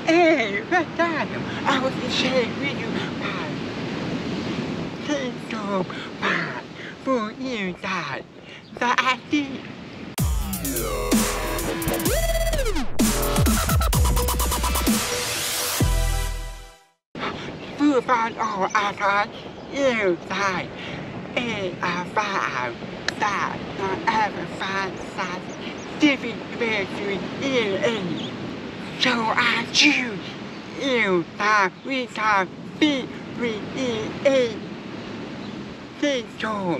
Hey, what time? I was sharing with you about TikTok part for you that I did. ผู้ฟังออกอาการเยี่ยวใจฟ้าสาดฟ้าสาดที่เป็นเบสุดโชว์อาชิวเยี่ยวตาวิชาปีวิที่ชม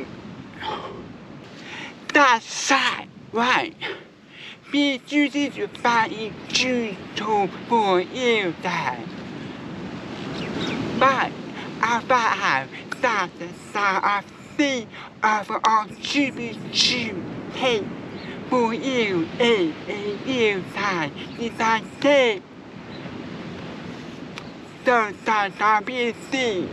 ตาสายไว้ปีจุดที่จะฟ้าอีกจุดชมหัวเยี่ยวใจBut about that of the of all GBG hey for you you time is I say so that be see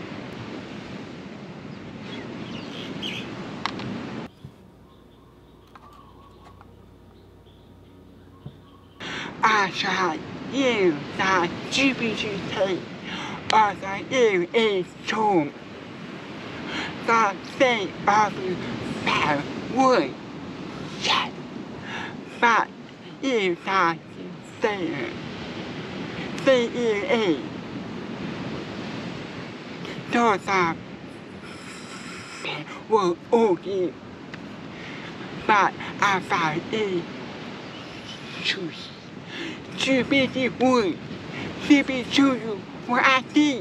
I shall you that GBG hey as I is shown the thing of that wood yet but if I say those are were okay but I found it to be the wood to be true what I see.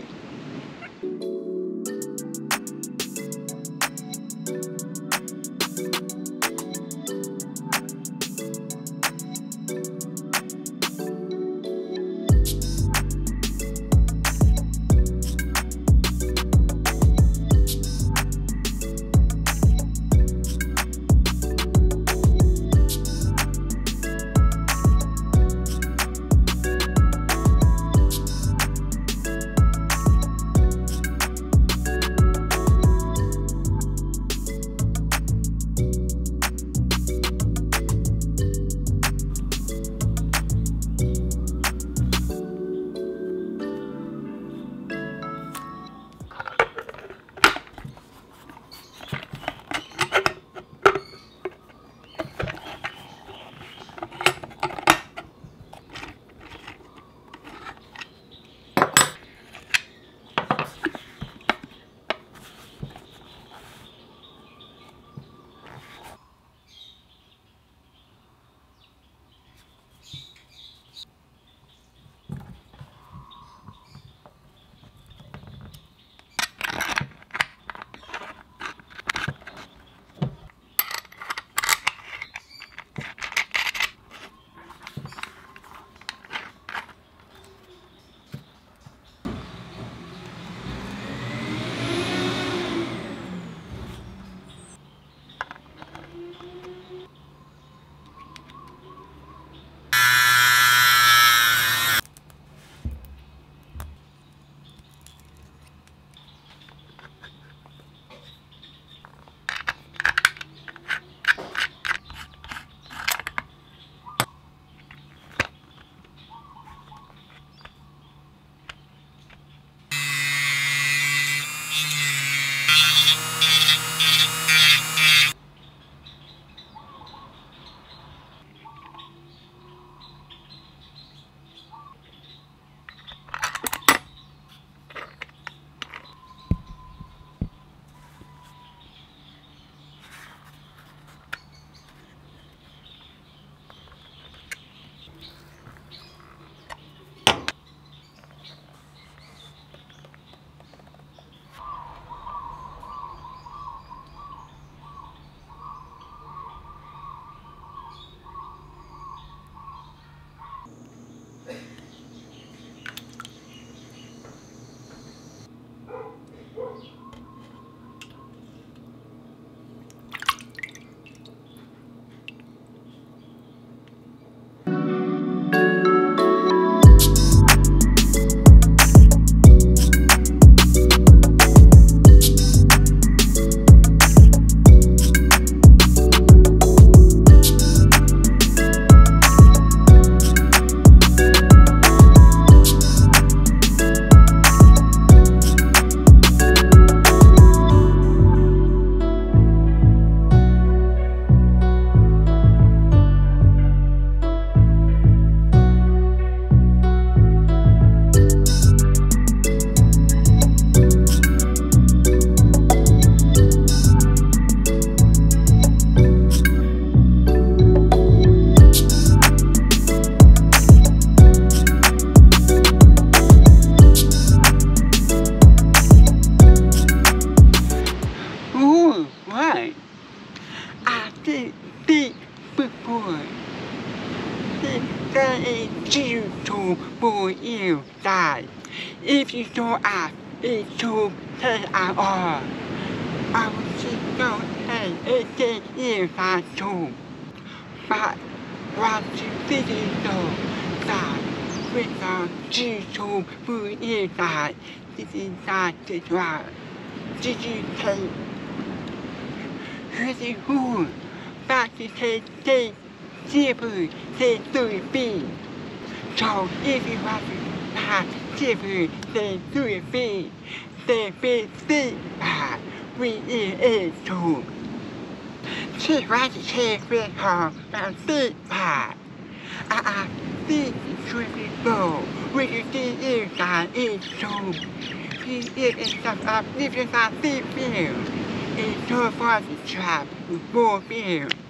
YouTube for you guys. If you don't have YouTube channel, I will just go ahead and say you guys too. But watch the video that with on YouTube for you guys. This is not the drive. Did you take really cool? Back to take Super say 3B. So if you want to have Super say 3B, say 3C we is too. She wants to take with her and see that. This is really cool. When you see you guys is too. She is some of different things. It's so far to trap for you.